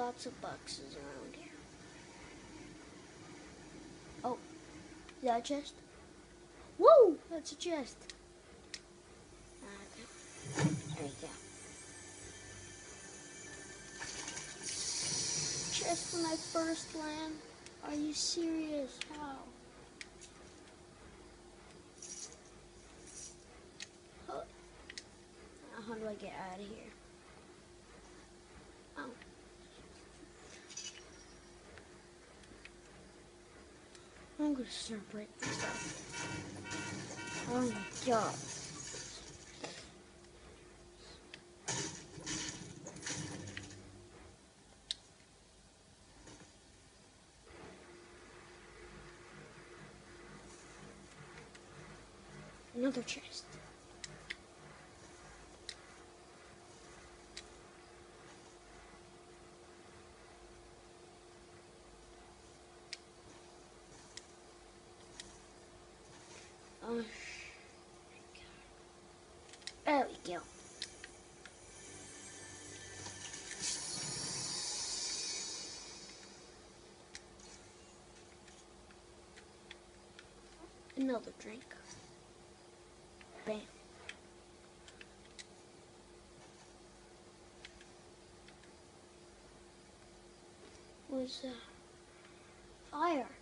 lots of boxes around here. Oh, is that a chest? Whoa, that's a chest. Okay, there we go. Chest when I first land? Are you serious? How? Oh. How do I get out of here? Oh. I'm gonna start breaking stuff. Oh my god. Another chest. Oh my god. There we go. Another drink. Bam. Was fire.